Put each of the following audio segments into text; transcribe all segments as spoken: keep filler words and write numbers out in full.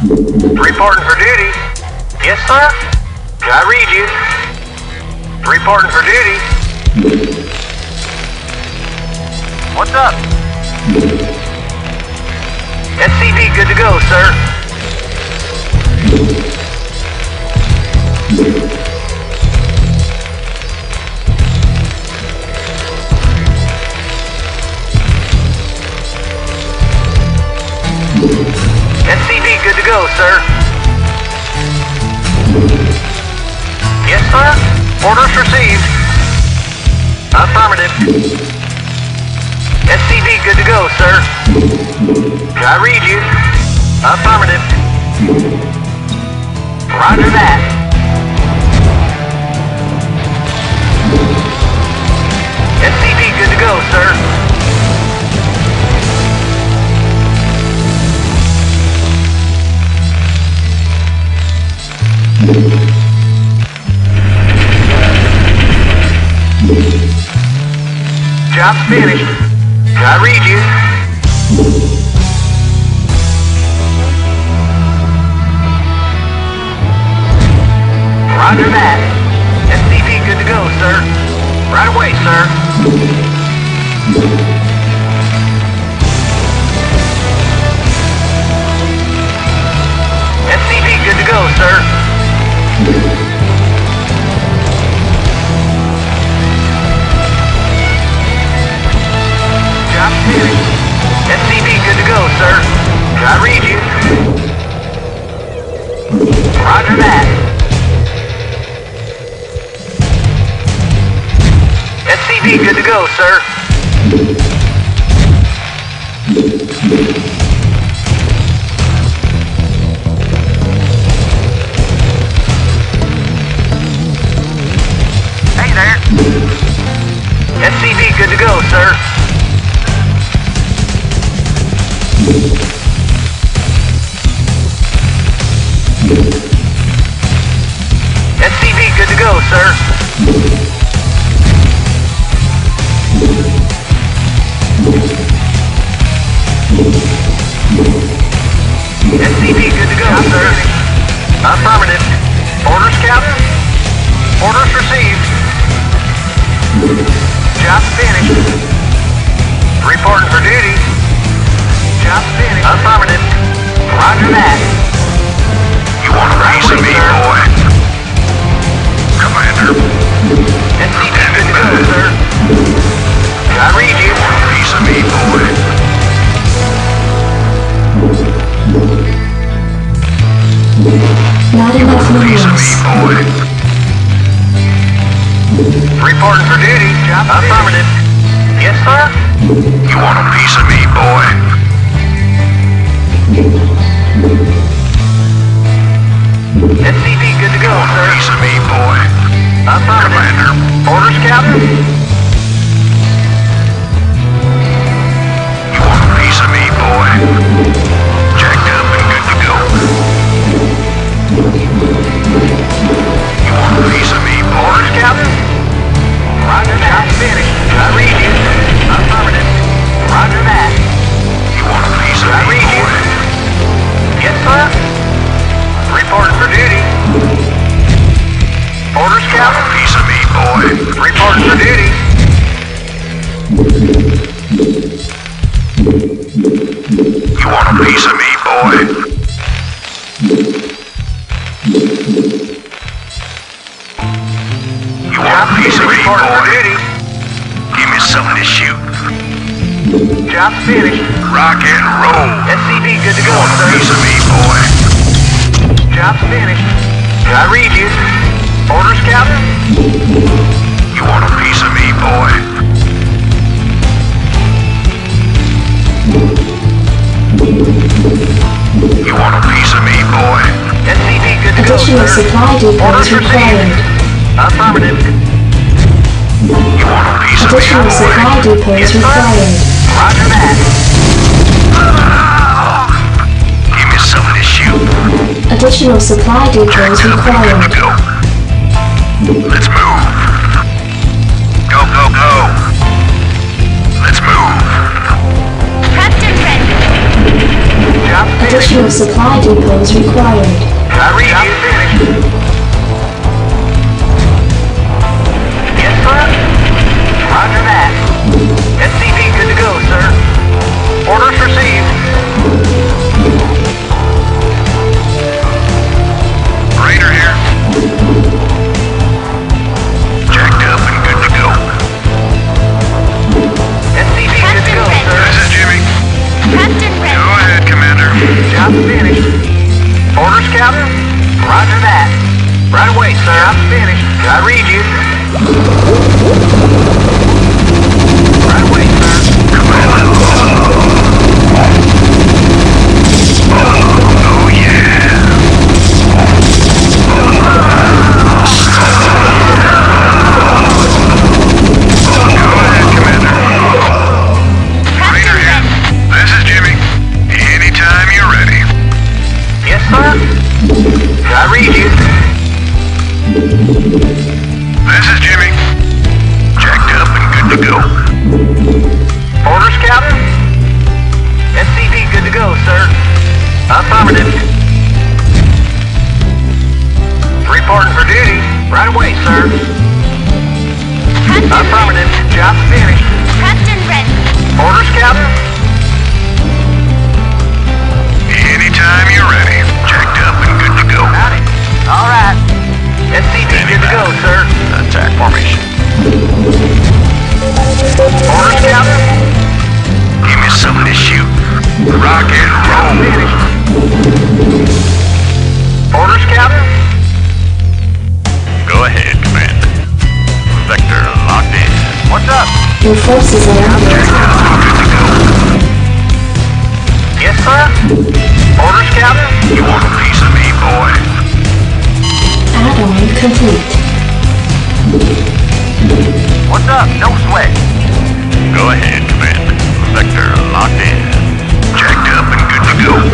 Reporting for duty. Yes, sir? I read you. Reporting for duty. What's up? S C V good to go, sir. S C V good to go, sir. Yes, sir? Orders received. Affirmative. S C V good to go, sir. I read you. Affirmative. Roger that. S C V good to go, sir. Job's finished. I read you. Roger that. S C V good to go, sir. Right away, sir. S C V good to go, sir. Job finished. S C V good to go, sir. I read you. Roger that. S C V good to go, sir. Hey there. S C V good to go, sir. S C V good to go, sir. S C V good to go, sir. Affirmative. Orders, Captain? Orders received. Job finished. Reporting for duty. Job finished. Affirmative. Roger that. You want a piece of me, boy? Commander. S C V good to go, sir. I read you. You want a piece of me, boy? Not You enough want a piece of me, minerals. boy? Reporting for duty. Job affirmative. Yes, sir? You want a piece of me, boy? S C V good to go, You want a sir. piece of me, boy? Affirmative. Commander. Orders, Captain? You want a piece of me, boy? Jacked up and good to go. You want a piece of me, boy? Orders, Captain? Roger that. Job finished. I read you. Affirmative. Roger that. You want a piece of I me, read you. boy? Yes, sir? Reporting for duty. Orders, You want a Captain? piece of me, boy? Reporting for duty. You want a piece of me, boy? You want Job a piece of me, reporting for boy? duty. Give me something to shoot. Job finished. Rock and roll. S C V good to You go, want a sir. piece of me, boy? Job's finished. I read you. Orders, Captain? You want a piece of me, boy? You want a piece of me, boy? S C V good to go, Additional sir. supply depots Orders required. received. Affirmative. You want a piece of me, Additional supply boy? depots Yes, sir. required. Roger that. Give me something to shoot. Additional supply depots Jacked up and good required. to go. Let's move. Go, go, go. Let's move. Captain ready. Job finished. Additional supply depots required. I read you. Finished. Yes, sir. Roger that. S C V good to go, sir. Orders received. Raider here. Jacked up and good to go. S C V good to go, sir. This is Jimmy. Captain Red. Go ahead, Commander. Job's finished. Orders, Captain? Roger that. Right away, sir. Job's finished. I read you. Right away, sir. Oh, yeah. Go ahead, Commander. Raider here. This is Jimmy. Anytime you're ready. Yes, sir. I read you. This is Jimmy. Jacked up and good to go. Orders, Captain? S C V good to go, sir. Affirmative. Reporting for duty. Right away, sir. Captain Red. Affirmative. Job's finished. Captain Red. Orders, Captain? Anytime you're ready. Jacked up and good to go. Howdy. All right. S C V good to go, sir. Attack formation. Orders, Captain? Give me something to shoot. Rock and Job's roll. finished. Orders, Captain? Go ahead, Commander. Vector locked in. What's up? Your forces are under Jacked attack. up and good to go. Yes, sir? Orders, Captain? You want a piece of me, boy? Add-on complete. What's up? No sweat. Go ahead, Commander. Vector locked in. Jacked up and good to go.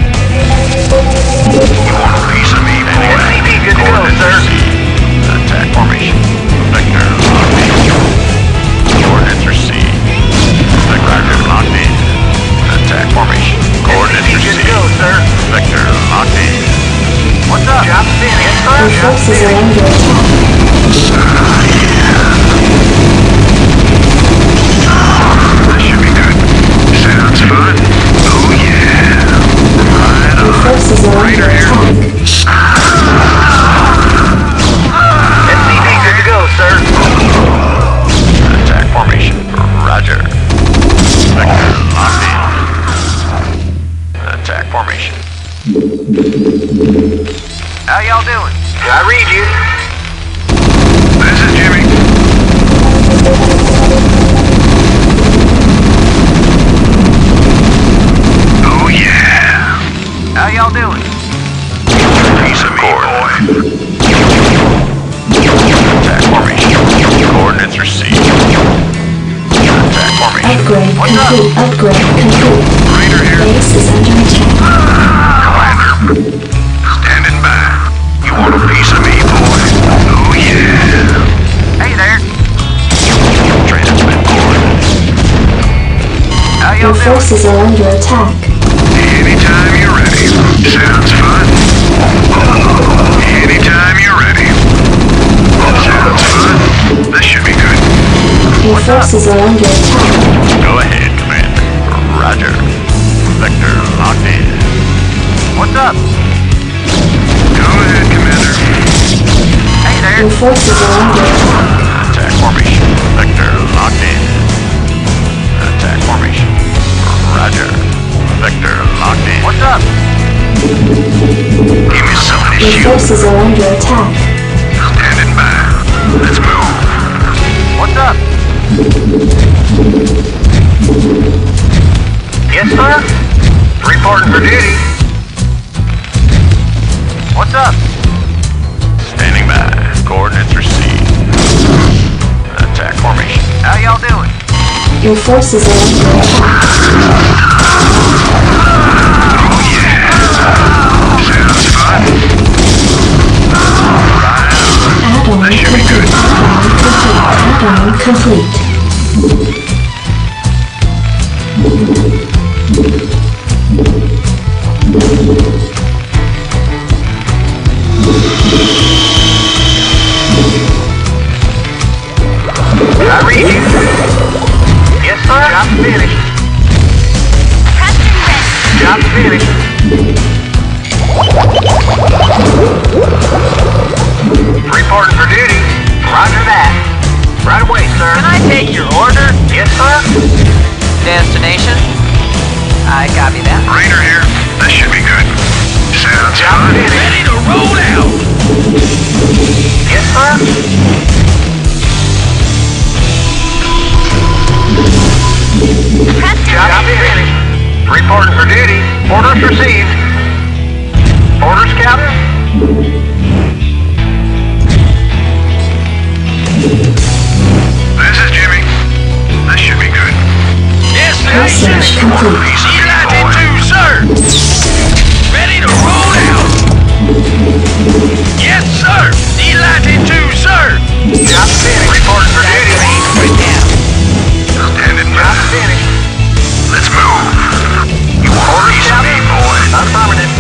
You want a piece of me, boy? S C V good to go, sir. Attack formation. Vector locked in. Coordinates received. Vector locked in. Attack formation. Coordinates S C V good to go, received. sir. Vector locked in. What's up? Job's finished. Yes, sir. Your Job's forces are finished. under attack. This should be good. Sounds fun. Oh yeah. Right Your on. forces are under Raider here. attack. S C V good to go, sir. Attack formation. Roger. Vector locked in. Attack formation. How y'all doing? I read you. This is Jimmy. Oh yeah. How y'all doing? Piece of me, boy. Attack formation. Coordinates received. Attack formation. Upgrade What's up? complete. Upgrade complete. Raider here. Base is under attack. Commander. Standing by. You want a piece of me, boy? Oh yeah. Hey there. Transmit coordinates. How Your y'all doing? forces are under attack. Anytime you're ready. Sounds fun. Anytime you're ready. Sounds fun. This should be good. Your forces are under attack. Go ahead, Commander. Roger. Vector locked in. What's up? Go ahead, Commander. Hey there. Your forces are under attack. Attack formation. Vector locked in. Attack formation. Roger. Vector locked in. What's up? Give me something to Your shoot. forces are under attack. Standing by. Let's move. What's up? Yes, sir. Reporting for duty. What's up? Standing by. Coordinates received. Attack formation. How y'all doing? Your forces are under attack. Oh yeah. Sounds fun. Right on. Add-on This should be complete. good. Add-on complete. Add-on complete. Reporting for duty. Roger that. Right away, sir. Can I take your order? Yes, sir. Destination? I copy that. Raider here. This should be good. Sounds Job fun. finished. Ready to roll out. Yes, sir. Captain Job ready. finished. Reporting for duty. Orders received. Orders, Captain? This is Jimmy. This should be good. Yes, Research complete. United two, sir. Ready to roll out. Yes, sir. United two, sir. Job finished. Reporting for duty. Standing Job by. finished. Let's move. You want a Orders, piece of me, Captain? boy? Affirmative.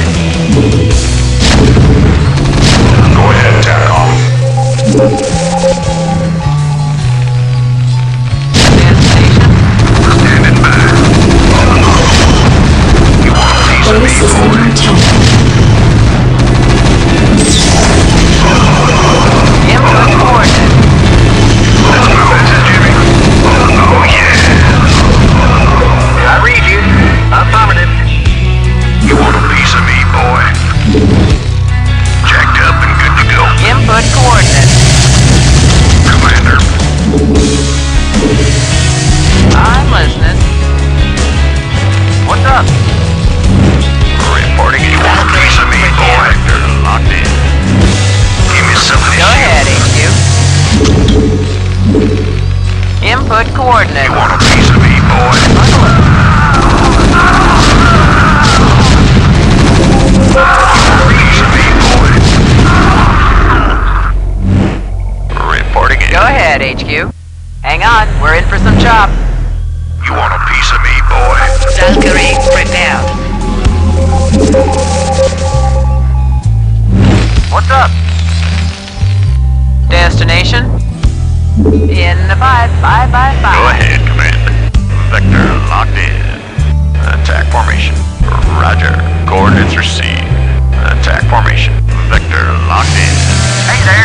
Go ahead, tack off. Destination? Standing by. You want a piece of me, Base is boy? under attack. Input coordinates. Let's move. This is Jimmy. Oh, yeah. I read you. Affirmative. You want a piece of me, boy? Jacked up and good to go. Input coordinates. Commander. I'm listening. What's up? Reporting. You want a piece of me, boy? You're locked in. Give me some of this Go shit. ahead, H Q. Input You coordinates. want a piece of me, boy? Buckle up. Piece of me, boy. Reporting in. Go ahead, H Q. Hang on, we're in for some chop. You want a piece of me, boy? Valkyrie prepared. What's up? Destination? In the five, five, five, Go five. ahead, Commander. Vector locked in. Attack formation. Roger. Coordinates received. Attack formation. Vector locked in. Hey there.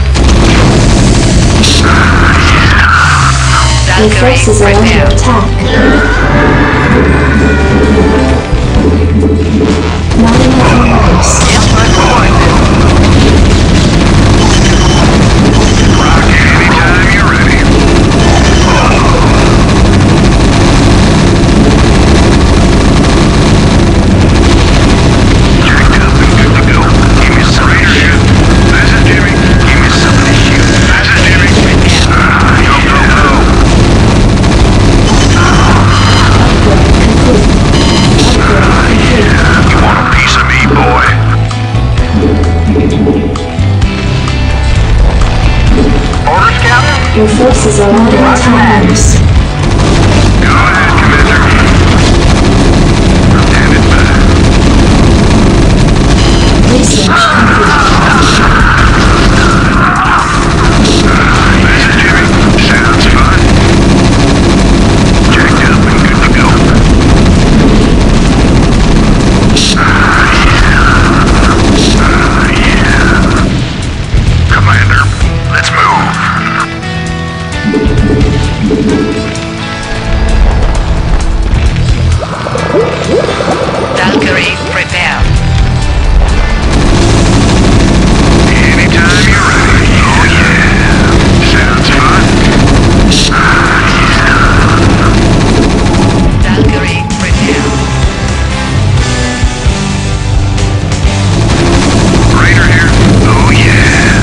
Your forces are under attack. Not enough orders. Input coordinates. Rock anytime you're ready. Jacked up and good to go. Give me some of this shit. This is Jimmy. Give me some of this shit. This is Jimmy. Ah, yo, go, go. You want a piece of me, boy? Orders, Captain? Your forces are under attack. Go ahead, Commander. Standing by. Research complete. This is Jimmy. Sounds fun. Jacked up and good to go. Ah, yeah. Ah, yeah. Commander, let's move. Valkyrie prepared. Anytime you're ready. Oh, yeah. Sounds fun. Ah, Valkyrie prepared. yeah. Raider here. Oh, yeah.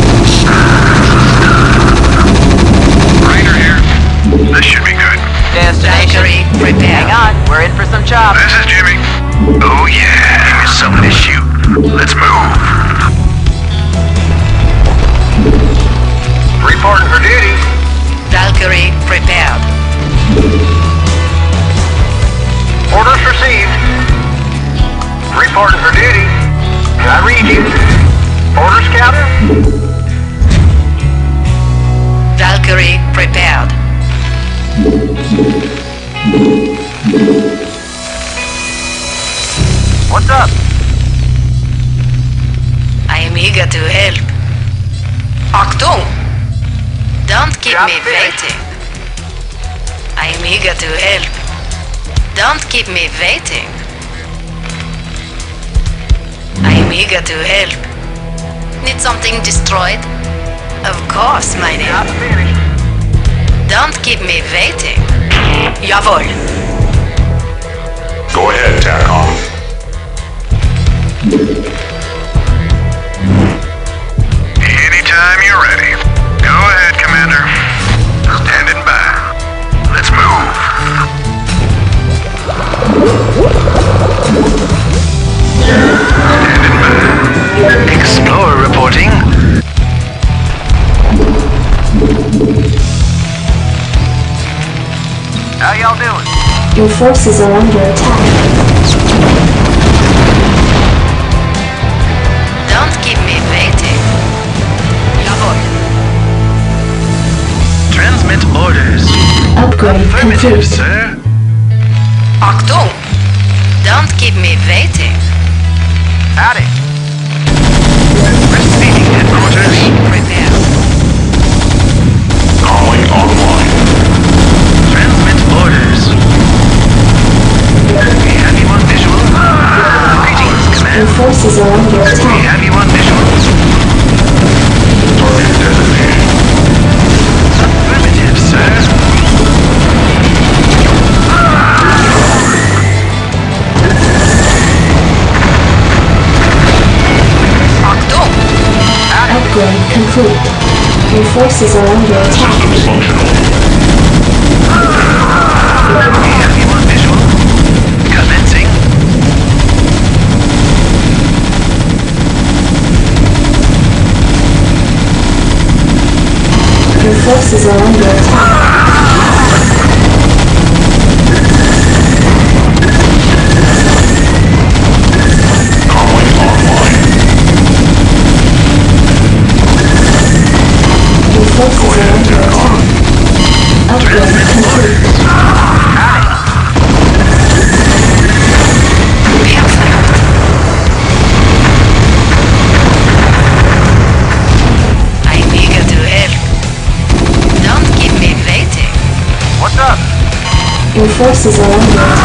Raider here. This should be good. Destination? Hang on, we're in for some chop. This is Jimmy. Oh, yeah. Give me some of this shoot. Let's move. Reporting for duty. Valkyrie prepared. Orders received. Reporting for duty. I read you. Orders, Captain? Valkyrie prepared. What's up? I am eager to help. Achtung! Don't keep Job me finished. waiting. I'm eager to help. Don't keep me waiting. I'm eager to help. Need something destroyed? Of course, my Job dear. finished. Don't keep me waiting. Jawohl. Go ahead, TACOM. Anytime you're ready. Go ahead, Commander. Standing by. Let's move. Standing by. Explorer reporting. How y'all doing? Your forces are under attack. Don't keep me waiting. Jawohl. Transmit orders. Upgrade complete. sir. Achtung! Don't keep me waiting. Howdy. Receiving headquarters. Prepare. Calling online. Transmit orders. We have you on visual. Greetings, Your Command. forces are under We attack. have you on visual. Target designated. Affirmative, sir. Achtung! Upgrade complete. Your forces are under attack. Functional. We have you on visual. Commencing. Your forces are under attack. Calling online. Your forces are under attack. Upgrade complete. Perfect. I'm eager to help. Don't keep me waiting. What's up? Your forces are under attack.